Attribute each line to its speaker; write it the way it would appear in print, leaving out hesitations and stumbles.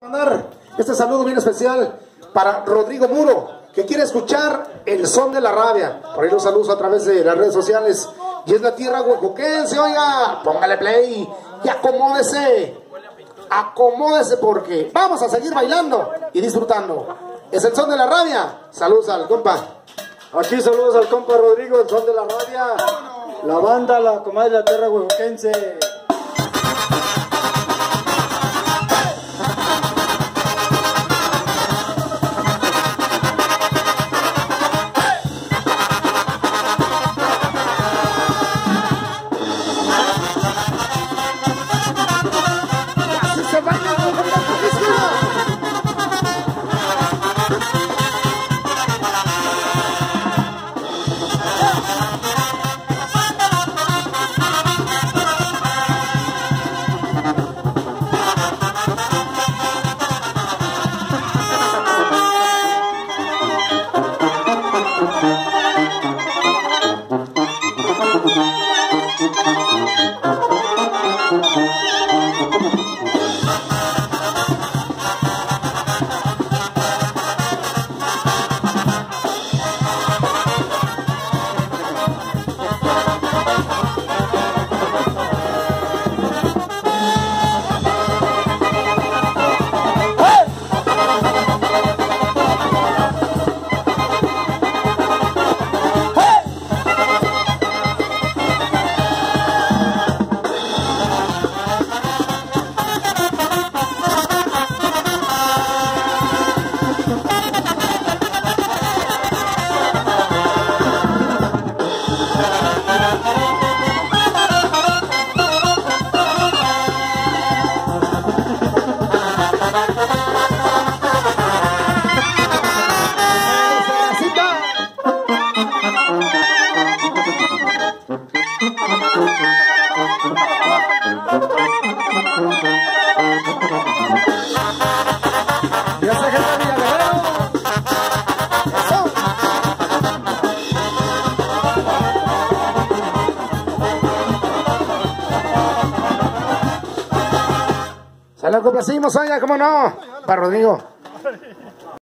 Speaker 1: Mandar este saludo bien especial para Rodrigo Muro, que quiere escuchar el son de la rabia. Por ahí los saludos a través de las redes sociales. Y es la tierra huejoquense, oiga. Póngale play y acomódese. Acomódese porque vamos a seguir bailando y disfrutando. Es el son de la rabia. Saludos al compa.
Speaker 2: Aquí saludos al compa Rodrigo, el son de la rabia. La banda, la comadre de la tierra huejoquense.
Speaker 1: Se lo complacimos, oiga, cómo no, para Rodrigo.